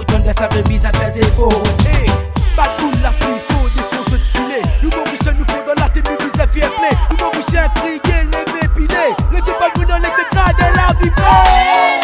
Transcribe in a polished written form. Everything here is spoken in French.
Retourne sa remise à tes efforts. Hey, pas tout la pluie, faut des choses de filer. Nous Mauriciens nous faut dans la tenue du fair play. Nous Mauriciens intrigués, les épilés. Le type pas dans les écrans de la vie.